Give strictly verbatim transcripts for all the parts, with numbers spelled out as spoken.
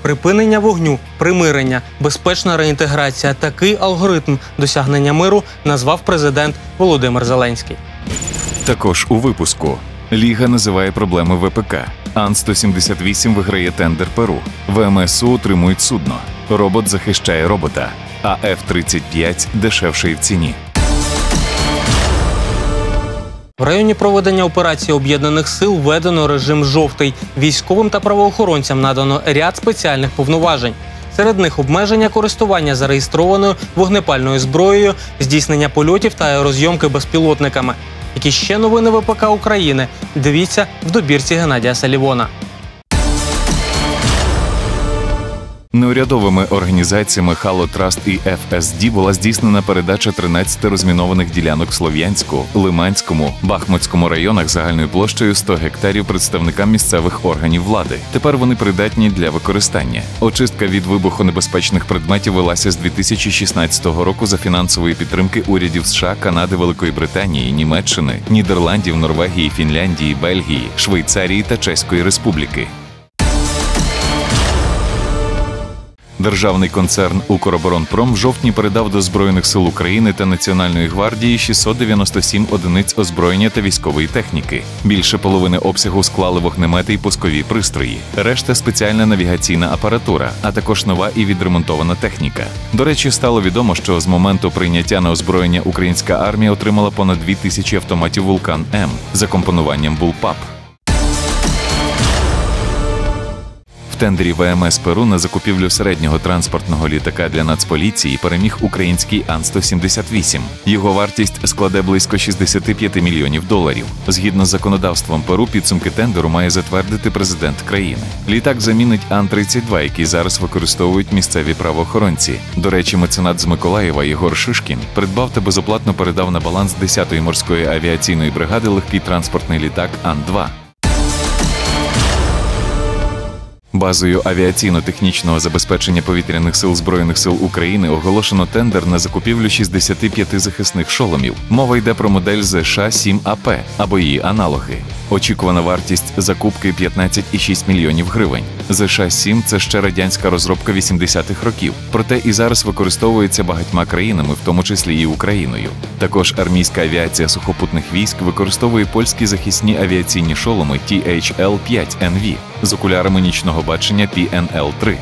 Припинення вогню, примирення, безпечна реінтеграція – такий алгоритм досягнення миру назвав президент Володимир Зеленський. Також у випуску. Ліга називає проблеми В П К. Ан сто сімдесят вісім виграє тендер Перу. В М С У утримують судно. Робот захищає робота. А Ф тридцять п'ять дешевший в ціні. В районі проведення операції Об'єднаних сил введено режим «жовтий». Військовим та правоохоронцям надано ряд спеціальних повноважень. Серед них обмеження користування зареєстрованою вогнепальною зброєю, здійснення польотів та аерозйомки безпілотниками. Які ще новини В П К України? Дивіться в добірці Геннадія Салівона. Неурядовими організаціями Хало Траст і Ф С Д була здійснена передача тринадцяти розмінованих ділянок в Слов'янську, Лиманському, Бахмутському районах загальною площею сто гектарів представникам місцевих органів влади. Тепер вони придатні для використання. Очистка від вибухонебезпечних предметів велася з дві тисячі шістнадцятого року за фінансової підтримки урядів США, Канади, Великої Британії, Німеччини, Нідерландів, Норвегії, Фінляндії, Бельгії, Швейцарії та Чеської Республіки. Державний концерн «Укроборонпром» в жовтні передав до Збройних сил України та Національної гвардії шістсот дев'яносто сім одиниць озброєння та військової техніки. Більше половини обсягу склали вогнемети і пускові пристрої. Решта – спеціальна навігаційна апаратура, а також нова і відремонтована техніка. До речі, стало відомо, що з моменту прийняття на озброєння українська армія отримала понад дві тисячі автоматів «Вулкан-М» за компонуванням «Булпап». В тендері В М С Перу на закупівлю середнього транспортного літака для Нацполіції переміг український Ан сто сімдесят вісім. Його вартість складе близько шістдесят п'ять мільйонів доларів. Згідно з законодавством Перу, підсумки тендеру має затвердити президент країни. Літак замінить Ан тридцять два, який зараз використовують місцеві правоохоронці. До речі, меценат з Миколаєва Єгор Шишкін придбав та безоплатно передав на баланс десятої морської авіаційної бригади легкий транспортний літак Ан два. Базою авіаційно-технічного забезпечення повітряних сил Збройних сил України оголошено тендер на закупівлю шістдесят п'ять захисних шоломів. Мова йде про модель З Ш сім А П або її аналоги. Очікувана вартість закупки – п'ятнадцять цілих шість мільйонів гривень. З Ш сім – це ще радянська розробка вісімдесятих років, проте і зараз використовується багатьма країнами, в тому числі і Україною. Також армійська авіація сухопутних військ використовує польські захисні авіаційні шоломи Т Х Л п'ять Н В з окулярами нічного бачення Пі Ен Ел три.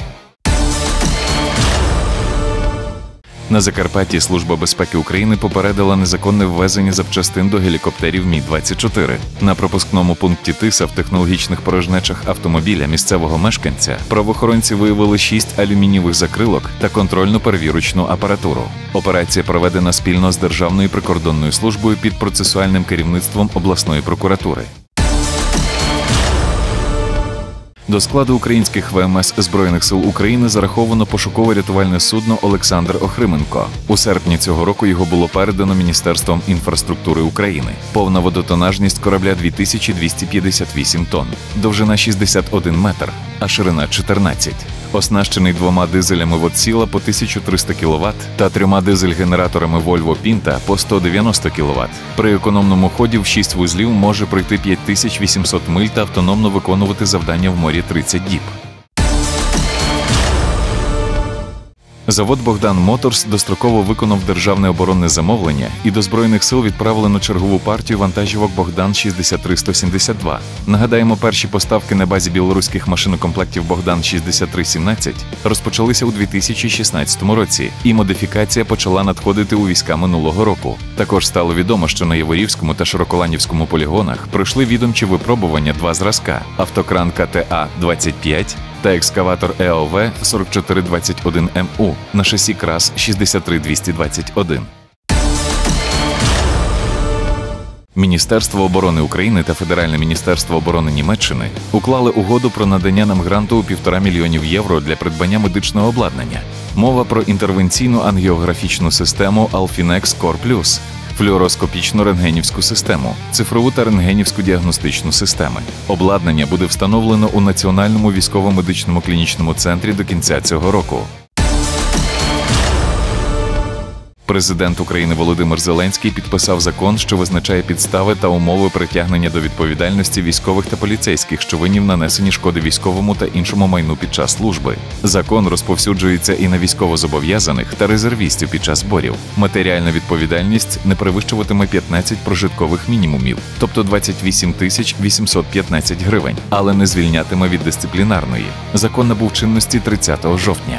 На Закарпатті Служба безпеки України попередила незаконне ввезення запчастин до гелікоптерів Мі двадцять чотири. На пропускному пункті Тиса в технологічних порожнечах автомобіля місцевого мешканця правоохоронці виявили шість алюмінієвих закрилок та контрольно-перевірочну апаратуру. Операція проведена спільно з Державною прикордонною службою під процесуальним керівництвом обласної прокуратури. До складу українських В М С Збройних сил України зараховано пошуково-рятувальне судно «Олександр Охрименко». У серпні цього року його було передано Міністерством інфраструктури України. Повна водотонажність корабля – дві тисячі двісті п'ятдесят вісім тонн, довжина – шістдесят один метр, а ширина – чотирнадцять. Оснащений двома дизелями «Водсіла» по тисячу триста кіловат та трьома дизель-генераторами «Вольво Пінта» по сто дев'яносто кіловат. При економному ході в шість вузлів може пройти п'ять тисяч вісімсот миль та автономно виконувати завдання в морі тридцять діб. Завод «Богдан Моторс» достроково виконав державне оборонне замовлення і до Збройних сил відправлено чергову партію вантажівок «Богдан шістдесят три сто сімдесят два». Нагадаємо, перші поставки на базі білоруських машинокомплектів «Богдан шістдесят три сімнадцять» розпочалися у дві тисячі шістнадцятому році, і модифікація почала надходити у війська минулого року. Також стало відомо, що на Яворівському та Широколанівському полігонах пройшли відомчі випробування два зразка – автокран К Т А двадцять п'ять та екскаватор Е О В сорок чотири двадцять один М У на шасі КРАС шістдесят три двісті двадцять один. Міністерство оборони України та Федеральне міністерство оборони Німеччини уклали угоду про надання нам гранту у півтора мільйонів євро для придбання медичного обладнання. Мова про інтервенційну ангіографічну систему Alfinex Core Plus, флюороскопічну рентгенівську систему, цифрову та рентгенівську діагностичну системи. Обладнання буде встановлено у Національному військово-медичному клінічному центрі до кінця цього року. Президент України Володимир Зеленський підписав закон, що визначає підстави та умови притягнення до відповідальності військових та поліцейських, що винні в нанесенні шкоди військовому та іншому майну під час служби. Закон розповсюджується і на військовозобов'язаних та резервістів під час зборів. Матеріальна відповідальність не перевищуватиме п'ятнадцять прожиткових мінімумів, тобто двадцять вісім тисяч вісімсот п'ятнадцять гривень, але не звільнятиме від дисциплінарної. Закон набув чинності тридцятого жовтня.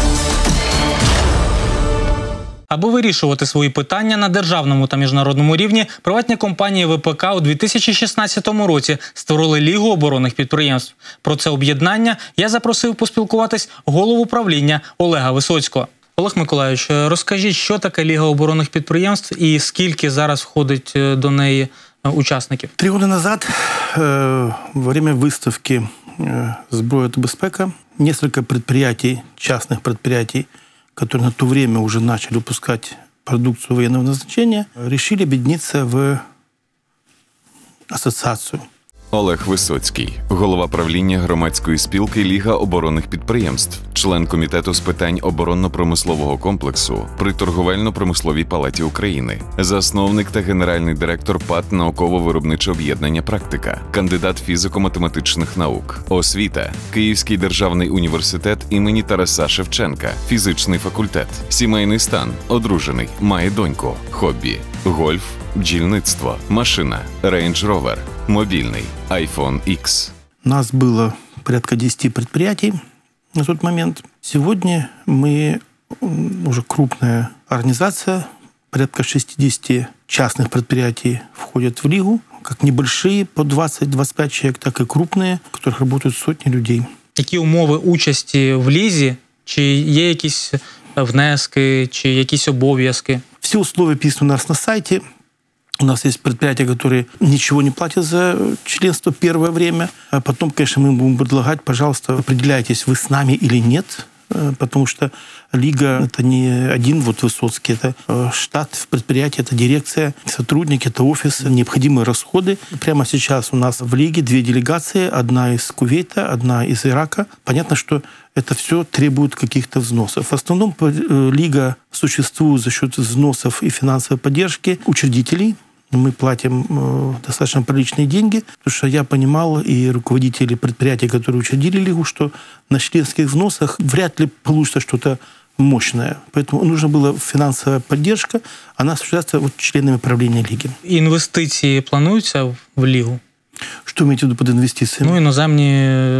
Аби вирішувати свої питання на державному та міжнародному рівні, приватні компанії В П К у дві тисячі шістнадцятому році створили Лігу оборонних підприємств. Про це об'єднання я запросив поспілкуватись голову правління Олега Висоцького. Олег Миколайович, розкажіть, що таке Ліга оборонних підприємств і скільки зараз входить до неї учасників? Три года назад, э, во время выставки э, «Зброя та безпека», несколько предприятий, частных предприятий, которые на то время уже начали выпускать продукцию военного назначения, решили объединиться в ассоциацию. Олег Висоцький, голова правління громадської спілки «Ліга оборонних підприємств», член Комітету з питань оборонно-промислового комплексу при Торговельно-промисловій палаті України, засновник та генеральний директор ПАТ «Науково-виробниче об'єднання «Практика», кандидат фізико-математичних наук, освіта, Київський державний університет імені Тараса Шевченка, фізичний факультет, сімейний стан, одружений, має доньку, хобі, гольф, бджільництво, машина, рейндж-ровер, мобильный, айфон ікс. Нас было порядка десяти предприятий на тот момент. Сегодня мы уже крупная организация, порядка шестидесяти частных предприятий входят в Лигу, как небольшие, по двадцать-двадцать пять человек, так и крупные, в которых работают сотни людей. Які умови участі в Лізі? Чи є якісь внески, чи якісь обов'язки? Все условия писаны у нас на сайте. У нас есть предприятия, которые ничего не платят за членство первое время. А потом, конечно, мы будем предлагать, пожалуйста, определяйтесь, вы с нами или нет. Потому что Лига – это не один вот Высоцкий, это штат в предприятии, это дирекция, сотрудники, это офис, необходимые расходы. Прямо сейчас у нас в Лиге две делегации, одна из Кувейта, одна из Ирака. Понятно, что это все требует каких-то взносов. В основном Лига существует за счет взносов и финансовой поддержки учредителей. Мы платим э, достаточно приличные деньги, потому что я понимал, и руководители предприятий, которые учредили Лигу, что на членских взносах вряд ли получится что-то мощное. Поэтому нужна была финансовая поддержка, она осуществляется вот членами правления Лиги. Інвестиції плануються в Лігу? Что имеете в виду под инвестициями? Ну, иноземні...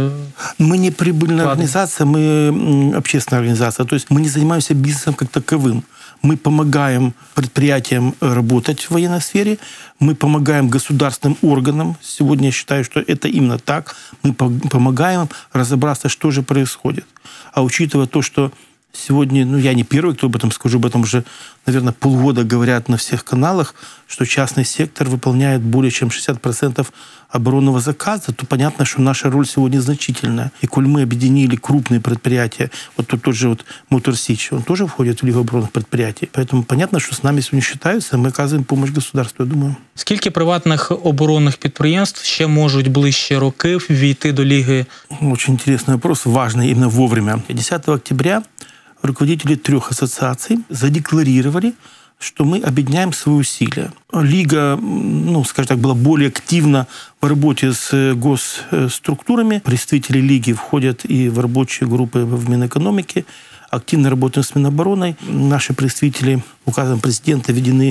Мы не прибыльная организация, мы общественная организация. То есть мы не занимаемся бизнесом как таковым. Мы помогаем предприятиям работать в военной сфере, мы помогаем государственным органам. Сегодня я считаю, что это именно так. Мы помогаем им разобраться, что же происходит. А учитывая то, что сегодня, ну, я не первый, кто об этом скажу, об этом уже, наверное, полгода говорят на всех каналах, что частный сектор выполняет более чем шестьдесят процентов оборонного заказа, то понятно, что наша роль сегодня значительная. И коль мы объединили крупные предприятия, вот тут тот же вот Мотор Сич, он тоже входит в Лигу оборонных предприятий. Поэтому понятно, что с нами сегодня считаются, мы оказываем помощь государству, я думаю. Скільки приватних оборонних підприємств ще можуть ближче роки ввійти до Лиги? Очень интересный вопрос, важный именно вовремя. десятого октября руководители трех ассоциаций задекларировали, что мы объединяем свои усилия. Лига, ну, скажем так, была более активна в работе с госструктурами. Представители Лиги входят и в рабочие группы в Минэкономике, активно работаем с Минобороной. Наши представители указом президента введены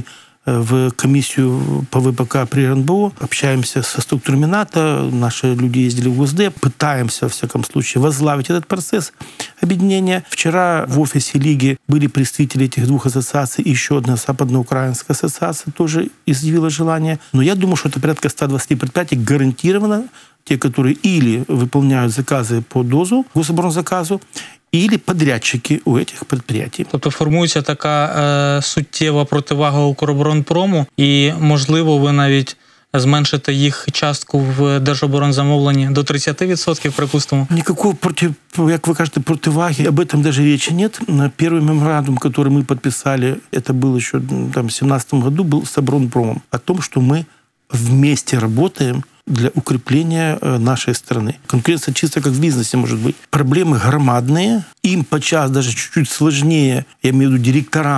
в комиссию по В П К при Р Н Б О, общаемся со структурами НАТО, наши люди ездили в Госдеп, пытаемся, во всяком случае, возглавить этот процесс объединения. Вчера в офисе Лиги были представители этих двух ассоциаций, и еще одна западноукраинская ассоциация тоже изъявила желание. Но я думаю, что это порядка ста двадцати предприятий гарантированно, те, которые или выполняют заказы по ДОЗу, гособоронзаказу, или подрядчики у этих предприятий. Тобто формується така е, суттєва противага Укроборонпрому, і, можливо, ви навіть зменшите їх частку в держоборонзамовленні до тридцяти відсотків, припустимо? Никакого, против, как вы кажете, противаги, об этом даже речи нет. Первый меморандум, который мы подписали, это был еще там, в семнадцатом году, был с Оборонпромом, о том, что мы вместе работаем для укрепления нашей страны. Конкуренция чисто как в бизнесе может быть. Проблемы громадные, им подчас даже чуть-чуть сложнее, я имею в виду директорам,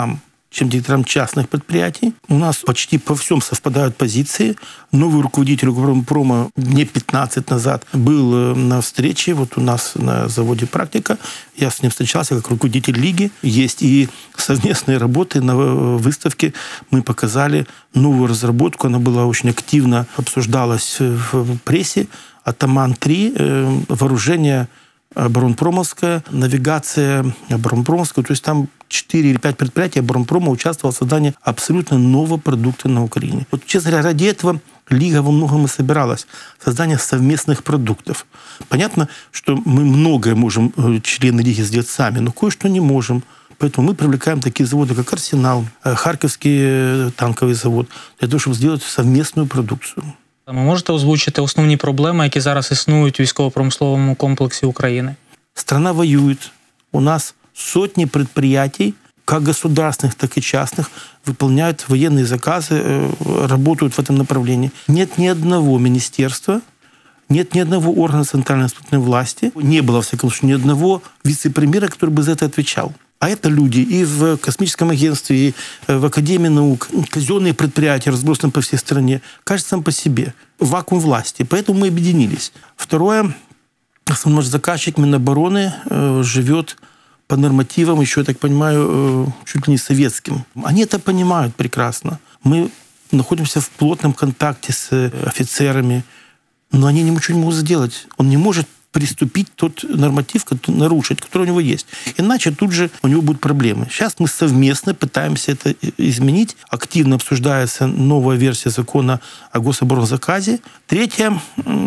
чем директорам частных предприятий. У нас почти по всем совпадают позиции. Новый руководитель Укрпрома дней пятнадцать назад был на встрече вот у нас на заводе «Практика». Я с ним встречался как руководитель лиги. Есть и совместные работы на выставке. Мы показали новую разработку. Она была очень активно обсуждалась в прессе. Атаман-три, вооружение оборонпромовская, навигация оборонпромовская. То есть там четыре или пять предприятий оборонпрома участвовало в создании абсолютно нового продукта на Украине. Вот, честно говоря, ради этого Лига во многом и собиралась. Создание совместных продуктов. Понятно, что мы многое можем, члены Лиги, сделать сами, но кое-что не можем. Поэтому мы привлекаем такие заводы, как «Арсенал», Харьковский танковый завод, для того, чтобы сделать совместную продукцию. Ви можете озвучити основні проблеми, які зараз існують у військово-промисловому комплексі України? Страна воюет. У нас сотни предприятий, как государственных, так и частных, выполняют военные заказы, работают в этом направлении. Нет ни одного министерства, нет ни одного органа центральной исполнительной власти, не было, во всяком случае, ни одного вице-премьера, который бы за это отвечал. А это люди и в космическом агентстве, и в Академии наук, казенные предприятия, разбросанные по всей стране. Каждый сам по себе. Вакуум власти. Поэтому мы объединились. Второе. Основной заказчик Минобороны э, живет по нормативам, еще, я так понимаю, э, чуть ли не советским. Они это понимают прекрасно. Мы находимся в плотном контакте с офицерами, но они ничего не могут сделать. Он не может приступить тот норматив, который, нарушить, который у него есть. Иначе тут же у него будут проблемы. Сейчас мы совместно пытаемся это изменить. Активно обсуждается новая версия закона о гособоронзаказе. Третье,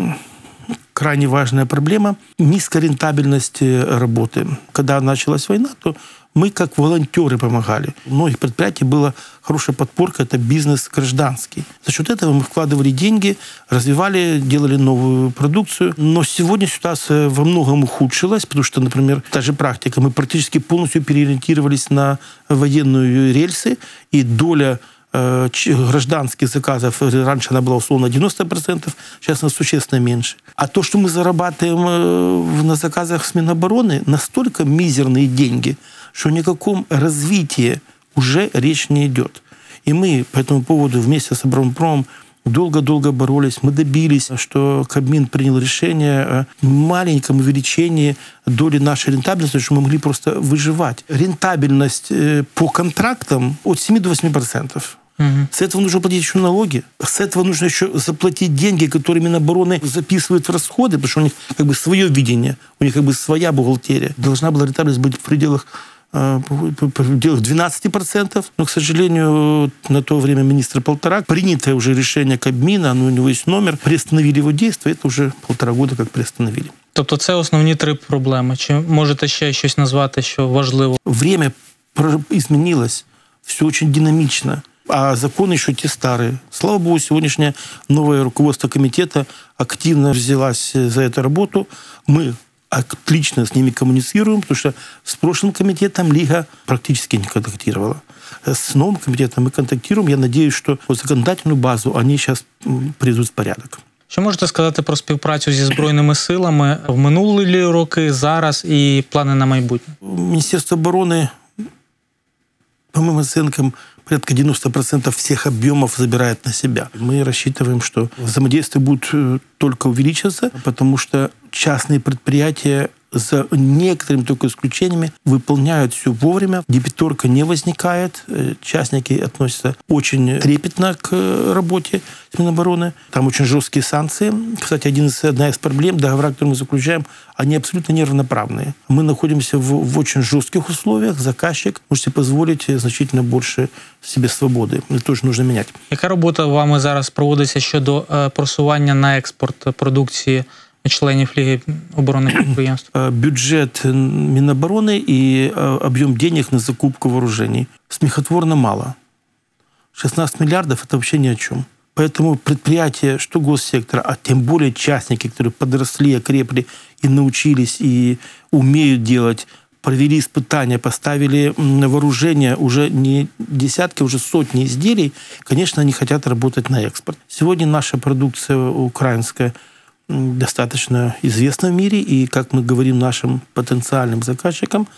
крайне важная проблема – низкая рентабельность работы. Когда началась война, то мы как волонтеры помогали. У многих предприятий была хорошая подпорка, это бизнес гражданский. За счет этого мы вкладывали деньги, развивали, делали новую продукцию. Но сегодня ситуация во многом ухудшилась, потому что, например, та же «Практика», мы практически полностью переориентировались на военные рельсы, и доля э, гражданских заказов, раньше она была условно девяносто процентов, сейчас она существенно меньше. А то, что мы зарабатываем э, на заказах с Минобороны, настолько мизерные деньги, что ни о каком развитии уже речь не идет. И мы по этому поводу вместе с оборонпромом долго-долго боролись. Мы добились, что Кабмин принял решение о маленьком увеличении доли нашей рентабельности, чтобы мы могли просто выживать. Рентабельность по контрактам от семи до восьми процентов. Угу. С этого нужно платить еще налоги. С этого нужно еще заплатить деньги, которые Минобороны записывают в расходы, потому что у них как бы свое видение, у них как бы своя бухгалтерия. Должна была рентабельность быть в пределах в пределах двенадцати процентов, но, к сожалению, на то время министра Полторак, принятое уже решение Кабмина, оно, у него есть номер, приостановили его действие, это уже полтора года как приостановили. Тобто це основні три проблеми. Чи можете ще щось назвати, що важливо? Время изменилось, все очень динамично, а законы еще те старые. Слава богу, сегодняшнее новое руководство комитета активно взялось за эту работу. Мы отлично с ними коммуницируем, потому что с прошлым комитетом Лига практически не контактировала. С новым комитетом мы контактируем. Я надеюсь, что вот законодательную базу они сейчас приведут в порядок. Що можете сказати про співпрацю зі Збройними силами в минулі роки, зараз і плани на майбутнє? Министерство обороны, по моим оценкам, порядка девяносто процентов всех объемов забирает на себя. Мы рассчитываем, что взаимодействие будет только увеличиваться, потому что частные предприятия за некоторыми только исключениями выполняют все вовремя. Дебиторка не возникает. Частники относятся очень трепетно к работе Минобороны. Там очень жесткие санкции. Кстати, один из, одна из проблем, договора, которые мы заключаем, они абсолютно неравноправные. Мы находимся в, в очень жестких условиях. Заказчик может себе позволить значительно больше себе свободи. Это тоже нужно менять. Яка робота вами зараз проводиться щодо просування на експорт продукції членів Лиги оборонних підприємств? Бюджет Минобороны и объем денег на закупку вооружений смехотворно мало. шестнадцать миллиардов – это вообще ни о чем. Поэтому предприятия, что госсектора, а тем более частники, которые подросли, окрепли и научились, и умеют делать, провели испытания, поставили на вооружение уже не десятки, уже сотни изделий, конечно, они хотят работать на экспорт. Сегодня наша продукция украинская достаточно известна в мире, и, как мы говорим нашим потенциальным заказчикам,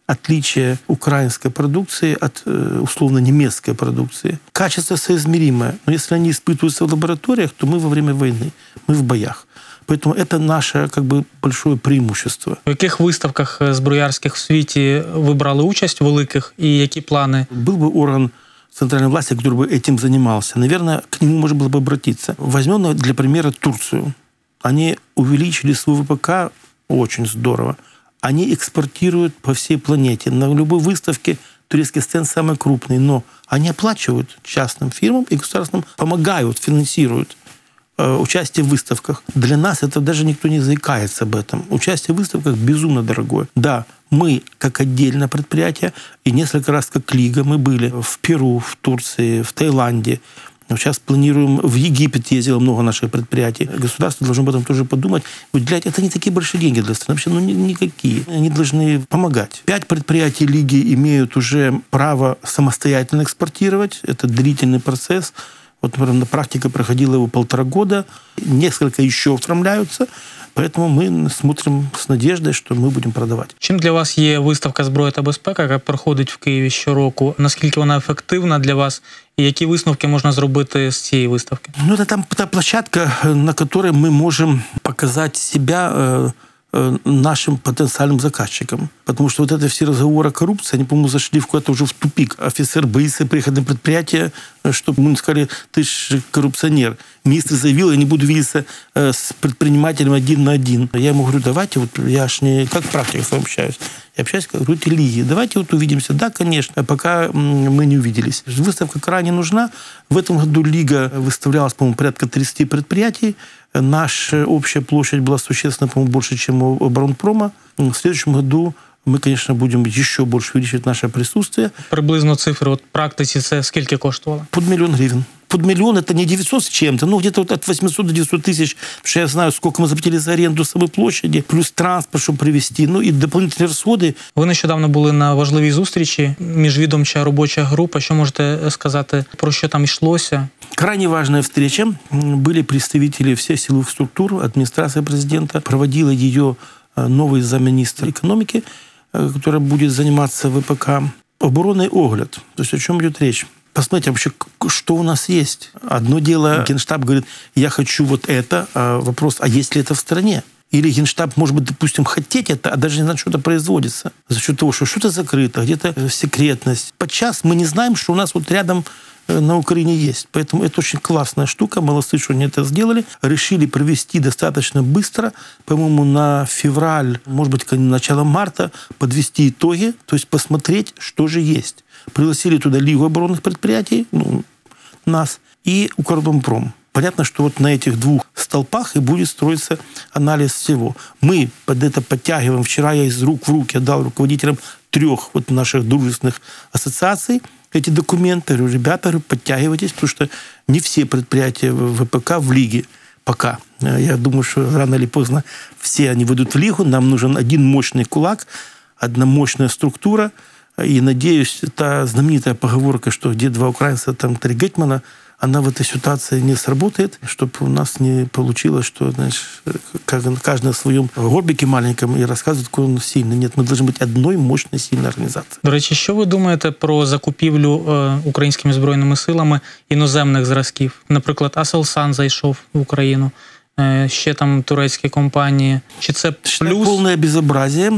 отличие украинской продукции от условно немецкой продукции. Качество соизмеримое, но если они испытываются в лабораториях, то мы во время войны, мы в боях. Поэтому это наше как бы большое преимущество. В яких виставках зброярських в світі ви брали участь великих і які плани? Был бы орган центральной власти, который бы этим занимался, наверное, к нему можно было бы обратиться. Возьмем для примера Турцию. Они увеличили свой ВПК очень здорово. Они экспортируют по всей планете. На любой выставке турецкий стенд самый крупный, но они оплачивают частным фирмам и государственным, помогают, финансируют э, участие в выставках. Для нас это даже никто не заикается об этом. Участие в выставках безумно дорогое. Да, мы, как отдельное предприятие, и несколько раз как Лига, мы были в Перу, в Турции, в Таиланде. Сейчас планируем, в Египет ездило много наших предприятий. Государство должно об этом тоже подумать. Выделять это не такие большие деньги для страны, вообще ну, никакие. Они должны помогать. Пять предприятий Лиги имеют уже право самостоятельно экспортировать. Это длительный процесс. Вот, например, на практике проходила его полтора года. Несколько еще оформляются. Поэтому ми смотримо з надіждою, що ми будемо продавати. Чим для вас є виставка «Зброя та безпека», яка проходить в Києві щороку? Наскільки вона ефективна для вас? І які висновки можна зробити з цієї виставки? Ну, это там та площадка, на которой мы можем показать себя э, э, нашим потенциальным заказчикам. Потому что вот это все разговоры о коррупции, они, по-моему, зашли в куда-то уже в тупик. Офицер боится приехать на предприятие, чтобы мы сказали, ты же коррупционер. Министр заявил, я не буду видеться э, с предпринимателем один на один. Я ему говорю, давайте, вот я ж не как практик с вами общаюсь. Я общаюсь, как говорю, Лиги. Давайте вот увидимся. Да, конечно, а пока мы не увиделись. Выставка крайне нужна. В этом году Лига выставлялась, по-моему, порядка тридцати предприятий. Наша общая площадь была существенно, по-моему, больше, чем у оборонпрома. В следующем году мы, конечно, будем еще больше увеличивать наше присутствие. Приблизно цифри от практиці це скільки коштувало? Под миллион гривен. Под миллион это не девятьсот с чем-то, ну где-то вот от восьмисот до девятисот тысяч, потому что я знаю, сколько мы заплатили за аренду самой площади, плюс транспорт, чтобы привезти, ну и дополнительные расходы. Ви нещодавно були на важливій зустрічі, міжвідомча робоча група. Що можете сказати, про що там йшлося? Крайне важная встреча. Были представители всех силовых структур, администрация президента. Проводила ее новый замминистра экономики, который будет заниматься ВПК. Оборонный огляд. То есть о чем идет речь? Посмотрите вообще, что у нас есть. Одно дело, Генштаб говорит, я хочу вот это, а вопрос, а есть ли это в стране? Или Генштаб, может быть, допустим, хотеть это, а даже не знать, что это производится. За счет того, что что-то закрыто, где-то секретность. Подчас мы не знаем, что у нас вот рядом на Украине есть. Поэтому это очень классная штука. Молодцы, что они это сделали. Решили провести достаточно быстро. По-моему, на февраль, может быть, начало марта подвести итоги, то есть посмотреть, что же есть. Пригласили туда Лигу оборонных предприятий, ну, нас, и Укроборонпром. Понятно, что вот на этих двух столпах и будет строиться анализ всего. Мы под это подтягиваем. Вчера я из рук в руки отдал руководителям трех вот наших дружественных ассоциаций эти документы. Говорю, ребята, говорю, подтягивайтесь, потому что не все предприятия ВПК в Лиге пока. Я думаю, что рано или поздно все они выйдут в Лигу. Нам нужен один мощный кулак, одна мощная структура. И, надеюсь, та знаменитая поговорка, что где два украинца, там три гетмана, она в этой ситуации не сработает, чтобы у нас не получилось, что, знаешь, каждый на своем горбике маленьком и рассказывает, какой он сильный. Нет, мы должны быть одной мощной, сильной организацией. До речі, що ви думаєте про закупівлю е, українськими збройними силами іноземних зразків? Наприклад, Aselsan зайшов в Україну, е, ще там турецькі компанії. Чи це плюс? Полное безобразие.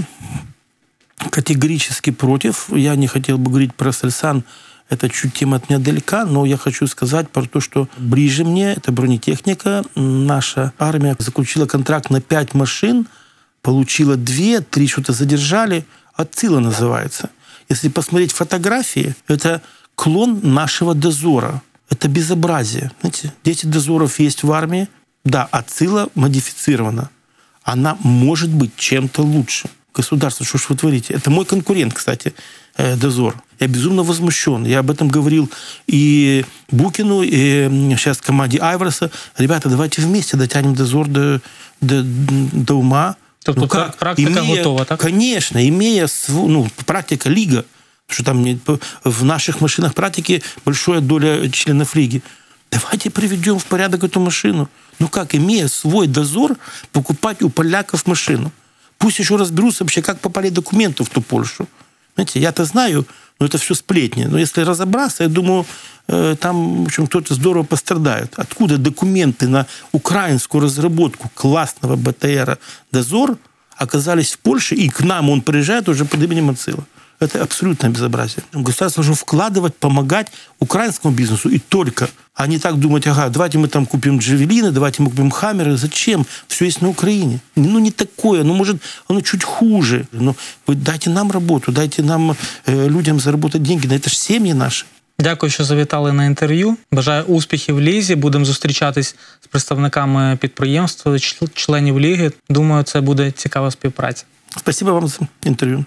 Категорически против. Я не хотел бы говорить про Aselsan. Это чуть тема от меня далека, но я хочу сказать про то, что ближе мне, это бронетехника. Наша армия заключила контракт на пять машин, получила две, три что-то задержали. Отсила называется. Если посмотреть фотографии, это клон нашего дозора. Это безобразие. Знаете, десять дозоров есть в армии. Да, отсила модифицирована. Она может быть чем-то лучше. Государство, что ж вы творите? Это мой конкурент, кстати, дозор. Я безумно возмущен. Я об этом говорил и Букину, и сейчас команде Айверса. Ребята, давайте вместе дотянем дозор до, до, до ума. Тобто ну, как? практика имея, готова, так? Конечно, имея ну, практика Лига, что там в наших машинах практики большая доля членов Лиги. Давайте приведем в порядок эту машину. Ну как, имея свой дозор, покупать у поляков машину? Пусть еще разберутся вообще, как попали документы в ту Польшу. Знаете, я-то знаю, но это все сплетни. Но если разобраться, я думаю, там, в общем, кто-то здорово пострадает. Откуда документы на украинскую разработку классного БТРа «Дозор» оказались в Польше, и к нам он приезжает уже под именем АНСИЛа? Это абсолютное безобразие. Государство должно вкладывать, помогать украинскому бизнесу и только. А не так думать, ага, давайте мы там купим джавелины, давайте мы купим хаммеры. Зачем? Все есть на Украине. Ну, не такое, ну, может, оно чуть хуже. Но вы дайте нам работу, дайте нам, э, людям заработать деньги. Да это же семьи наши. Дякую, що завітали на інтерв'ю. Бажаю успіхів Лізі. Будемо зустрічатись з представниками підприємства, членів Ліги. Думаю, це буде цікава співпраця. Спасибо вам за інтерв'ю.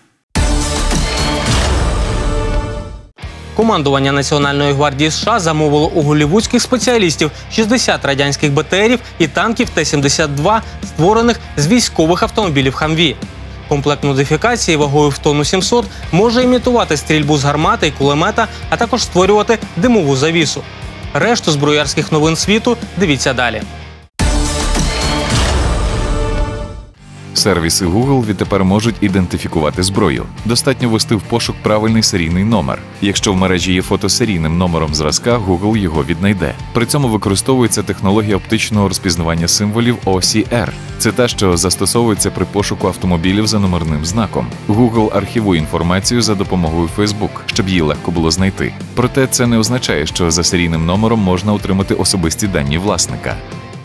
Командування Національної гвардії США замовило у голлівудських спеціалістів шістдесят радянських БТРів і танків Т сімдесят два, створених з військових автомобілів «Хамві». Комплект модифікації вагою в тонну сімсот може імітувати стрільбу з гармати і кулемета, а також створювати димову завісу. Решту зброярських новин світу дивіться далі. Сервіси Google відтепер можуть ідентифікувати зброю. Достатньо ввести в пошук правильний серійний номер. Якщо в мережі є фото з серійним номером зразка, Google його віднайде. При цьому використовується технологія оптичного розпізнавання символів О Сі Ар. Це те, що застосовується при пошуку автомобілів за номерним знаком. Google архівує інформацію за допомогою Facebook, щоб її легко було знайти. Проте це не означає, що за серійним номером можна отримати особисті дані власника.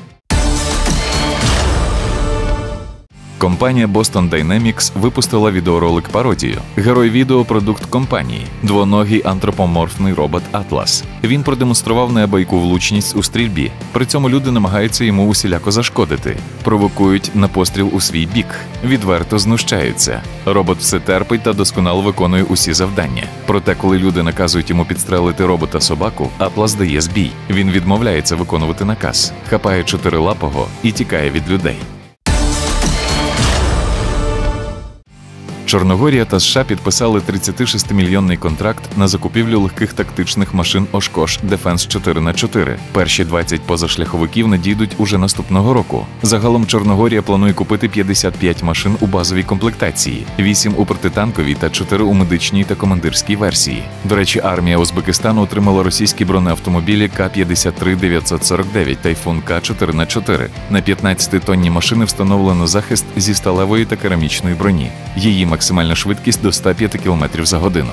Компанія Boston Dynamics випустила відеоролик-пародію. Герой відео – продукт компанії – двоногий антропоморфний робот Атлас. Він продемонстрував неабияку влучність у стрільбі. При цьому люди намагаються йому усіляко зашкодити. Провокують на постріл у свій бік. Відверто знущаються. Робот все терпить та досконало виконує усі завдання. Проте, коли люди наказують йому підстрелити робота-собаку, Атлас дає збій. Він відмовляється виконувати наказ, хапає чотирилапого і тікає від людей. Чорногорія та США підписали тридцятишестимільйонний контракт на закупівлю легких тактичних машин Oshkosh Defense чотири на чотири. Перші двадцять позашляховиків надійдуть уже наступного року. Загалом Чорногорія планує купити п'ятдесят п'ять машин у базовій комплектації, вісім у протитанковій та чотири у медичній та командирській версії. До речі, армія Узбекистану отримала російські бронеавтомобілі К п'ятдесят три дев'ятсот сорок дев'ять Тайфун К чотири на чотири. На п'ятнадцятитонні машини встановлено захист зі сталевої та керамічної броні. Її максимальна швидкість до ста п'яти кілометрів за годину.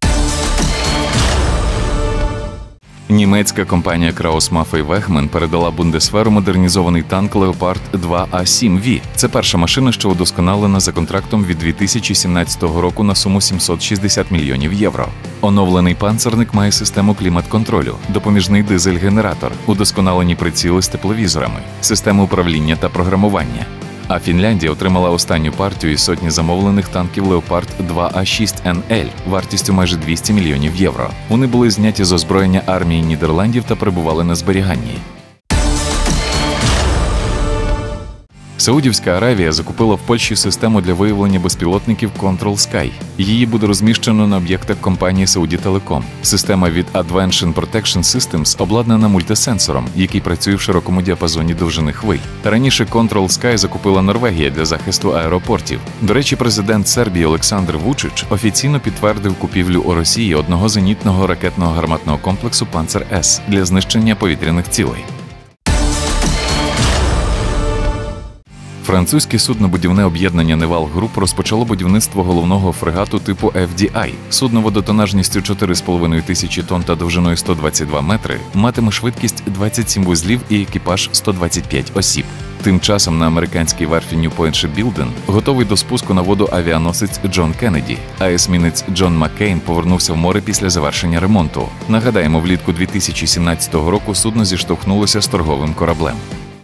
Німецька компанія Krauss-Maffei Wegmann передала Бундесверу модернізований танк Leopard два А сім Ві. Це перша машина, що удосконалена за контрактом від дві тисячі сімнадцятого року на суму сімсот шістдесят мільйонів євро. Оновлений панцерник має систему клімат-контролю, допоміжний дизель-генератор, удосконалені приціли з тепловізорами, систему управління та програмування. А Фінляндія отримала останню партію із сотні замовлених танків Leopard два А шість Ен Ель вартістю майже двісті мільйонів євро. Вони були зняті з озброєння армії Нідерландів та перебували на зберіганні. Саудівська Аравія закупила в Польщі систему для виявлення безпілотників Control Sky. Її буде розміщено на об'єктах компанії Saudi Telecom. Система від Advanced Protection Systems обладнана мультисенсором, який працює в широкому діапазоні довжини хвиль. Раніше Control Sky закупила Норвегія для захисту аеропортів. До речі, президент Сербії Олександр Вучич офіційно підтвердив купівлю у Росії одного зенітного ракетного гарматного комплексу Панцер-С для знищення повітряних цілей. Французьке суднобудівне об'єднання Neval Group розпочало будівництво головного фрегату типу Еф Ді Ай. Судно водотонажністю чотири з половиною тисячі тонн та довжиною сто двадцять два метри матиме швидкість двадцять сім вузлів і екіпаж сто двадцять п'ять осіб. Тим часом на американській верфі New Point Shipbuilding готовий до спуску на воду авіаносець Джон Кеннеді, а есмінець Джон Маккейн повернувся в море після завершення ремонту. Нагадаємо, влітку дві тисячі сімнадцятого року судно зіштовхнулося з торговим кораблем.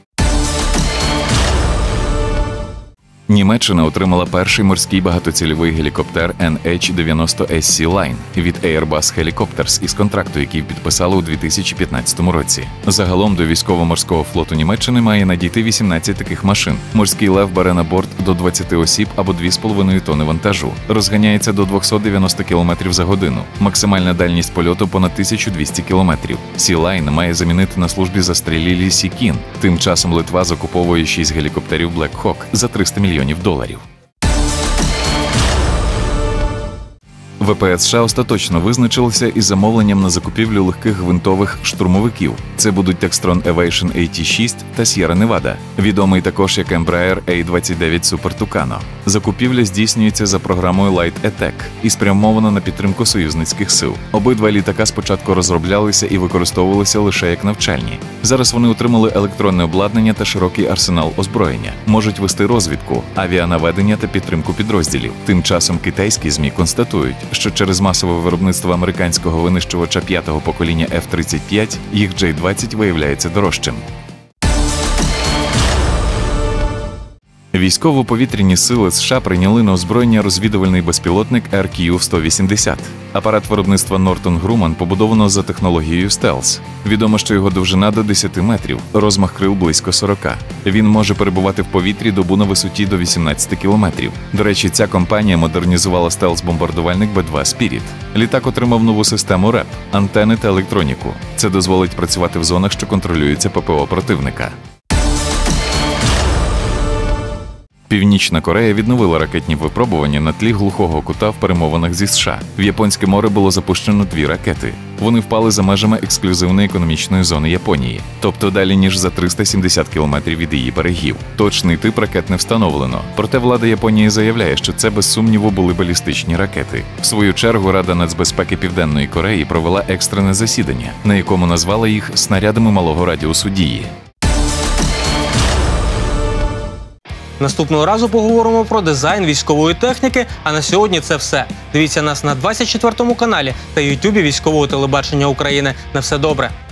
Німеччина отримала перший морський багатоцільовий гелікоптер Ен Ейч дев'яносто Ес Сі Line від Airbus Helicopters із контракту, який підписали у дві тисячі п'ятнадцятому році. Загалом до військово-морського флоту Німеччини має надійти вісімнадцять таких машин. Морський лев бере на борт до двадцяти осіб або дві з половиною тонни вантажу. Розганяється до двісті дев'яносто кілометрів за годину. Максимальна дальність польоту понад тисячу двісті кілометрів. Сі Line має замінити на службі застрілілі Сі Кін. Тим часом Литва закуповує шість гелікоптерів Black Hawk за триста мільйонів доларів. В П С США остаточно визначилися із замовленням на закупівлю легких гвинтових штурмовиків. Це будуть Textron Evasion А Т шість та Sierra Nevada, відомий також як Embraer А двадцять дев'ять Super Tucano. Закупівля здійснюється за програмою Light Attack і спрямована на підтримку союзницьких сил. Обидва літака спочатку розроблялися і використовувалися лише як навчальні. Зараз вони отримали електронне обладнання та широкий арсенал озброєння, можуть вести розвідку, авіанаведення та підтримку підрозділів. Тим часом китайські ЗМІ констатують, що через масове виробництво американського винищувача п'ятого покоління Ф тридцять п'ять їх Джей двадцять виявляється дорожчим. Військово-повітряні сили США прийняли на озброєння розвідувальний безпілотник Р Кью сто вісімдесят. Апарат виробництва Northrop Grumman побудовано за технологією стелс. Відомо, що його довжина до десяти метрів, розмах крил близько сорока. Він може перебувати в повітрі добу на висоті до вісімнадцяти кілометрів. До речі, ця компанія модернізувала стелс-бомбардувальник Б два Spirit. Літак отримав нову систему РЕП, антени та електроніку. Це дозволить працювати в зонах, що контролюються П П О противника. Північна Корея відновила ракетні випробування на тлі глухого кута в перемовинах зі США. В Японське море було запущено дві ракети. Вони впали за межами ексклюзивної економічної зони Японії, тобто далі ніж за триста сімдесят кілометрів від її берегів. Точний тип ракет не встановлено. Проте влада Японії заявляє, що це без сумніву були балістичні ракети. В свою чергу Рада нацбезпеки Південної Кореї провела екстрене засідання, на якому назвала їх снарядами малого радіусу дії. Наступного разу поговоримо про дизайн військової техніки, а на сьогодні це все. Дивіться нас на двадцять четвертому каналі та Ютубі Військового телебачення України. На все добре!